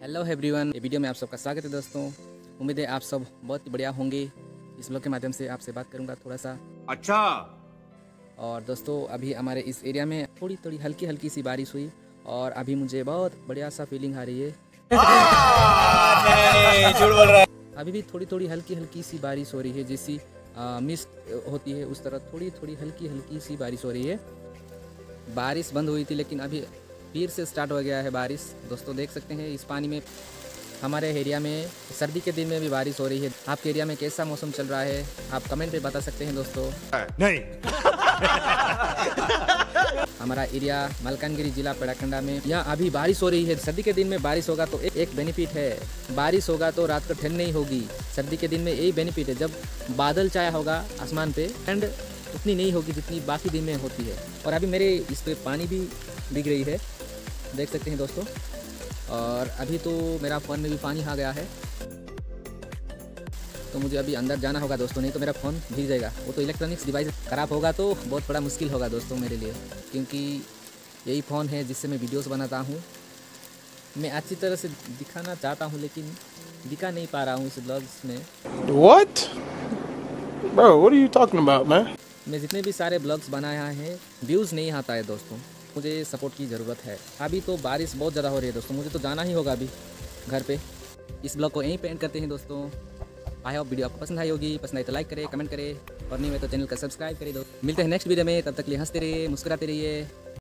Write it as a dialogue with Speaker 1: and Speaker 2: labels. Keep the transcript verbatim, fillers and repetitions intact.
Speaker 1: Hello everyone, ये video में आप सबका स्वागत है दोस्तों। उम्मीद है आप सब बहुत बढ़िया होंगे। इस ब्लॉग के माध्यम से आपसे बात करूंगा थोड़ा सा।
Speaker 2: अच्छा।
Speaker 1: और दोस्तों अभी हमारे इस एरिया में थोड़ी थोड़ी हल्की हल्की सी बारिश हुई और अभी मुझे बहुत बढ़िया सा फीलिंग आ रही है।
Speaker 2: नहीं, झूठ बोल रहा है।
Speaker 1: अभी भी थोड़ी थोड़ी हल्की हल्की सी बारिश हो रही है, जैसी मिस्ट होती है उस तरह थोड़ी थोड़ी हल्की हल्की सी बारिश हो रही है। बारिश बंद हुई थी लेकिन अभी फिर से स्टार्ट हो गया है बारिश। दोस्तों देख सकते हैं इस पानी में हमारे एरिया में सर्दी के दिन में भी बारिश हो रही है। आपके एरिया में कैसा मौसम चल रहा है आप कमेंट पे बता सकते हैं दोस्तों।
Speaker 2: नहीं।
Speaker 1: हमारा एरिया मलकानगिरी जिला पेड़ाकंडा में यहाँ अभी बारिश हो रही है। सर्दी के दिन में बारिश होगा तो एक, एक बेनिफिट है, बारिश होगा तो रात को ठंड नहीं होगी। सर्दी के दिन में यही बेनिफिट है, जब बादल छाया होगा आसमान पे ठंड उतनी नहीं होगी जितनी बाकी दिन में होती है। और अभी मेरे इस पे पानी भी दिख रही है, देख सकते हैं दोस्तों। और अभी तो मेरा फ़ोन में भी पानी आ गया है, तो मुझे अभी अंदर जाना होगा दोस्तों, नहीं तो मेरा फ़ोन भीग जाएगा। वो तो इलेक्ट्रॉनिक्स डिवाइस ख़राब होगा तो बहुत बड़ा मुश्किल होगा दोस्तों मेरे लिए, क्योंकि यही फ़ोन है जिससे मैं वीडियोस बनाता हूँ। मैं अच्छी तरह से दिखाना चाहता हूँ लेकिन दिखा नहीं पा रहा हूँ इस ब्लॉग्स में।
Speaker 3: What? Bro, what are you talking about, man?
Speaker 1: मैं जितने भी सारे ब्लॉग्स बनाया हैं व्यूज़ नहीं आता है दोस्तों, मुझे सपोर्ट की ज़रूरत है। अभी तो बारिश बहुत ज़्यादा हो रही है दोस्तों, मुझे तो जाना ही होगा अभी घर पे। इस ब्लॉग को यहीं पे एंड करते हैं दोस्तों। आई होप वीडियो आपको पसंद आई होगी। पसंद आई तो लाइक करें, कमेंट करें और नहीं हुए तो चैनल का सब्सक्राइब करें दोस्तों। मिलते हैं नेक्स्ट वीडियो में, तब तक के लिए हंसते रहिए, मुस्कुराते रहिए।